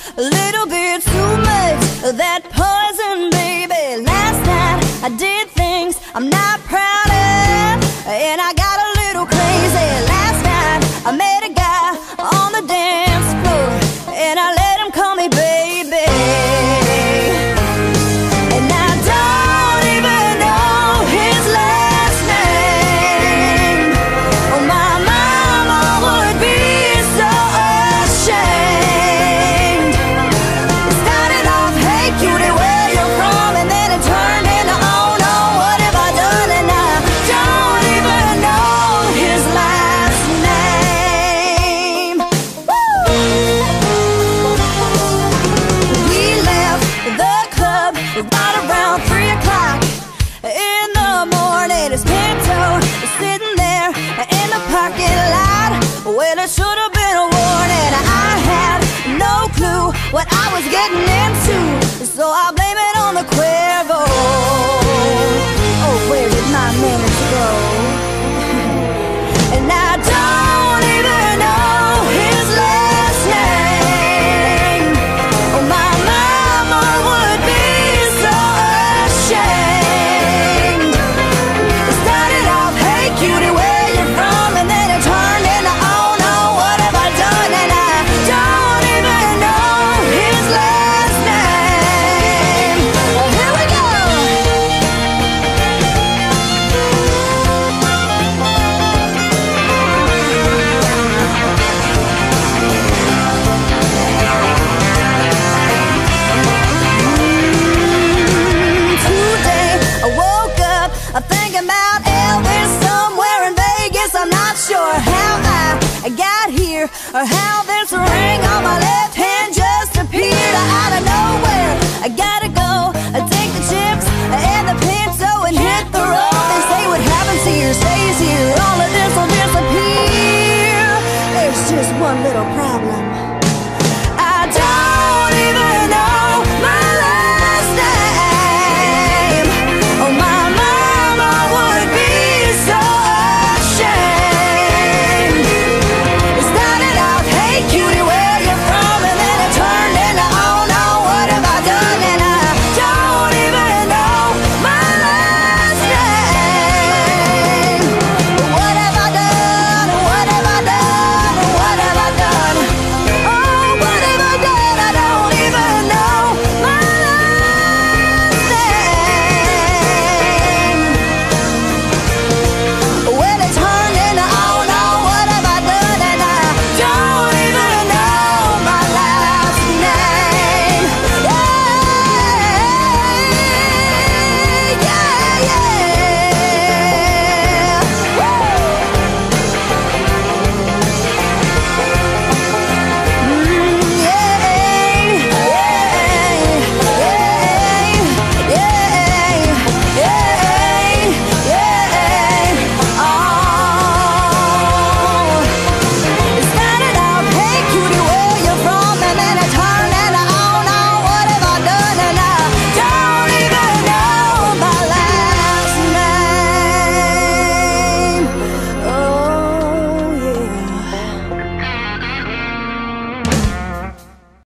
a little bit too much of that poison, baby. Last night I did things I'm not proud of, and I got a little crazy. Last night I met a guy on the dance floor, and I let him call me baby. And I don't even know his last name. Oh, my mama would be so ashamed. It started off, hey cutie, where you from? And then it turned into, oh no, what have I done? And I don't even know his last name. Woo! We left the club right around 3 o'clock in the morning. His Pinto was sitting there in the parking lot. Well, it should have been a warning. I had no clue what I was getting into, so I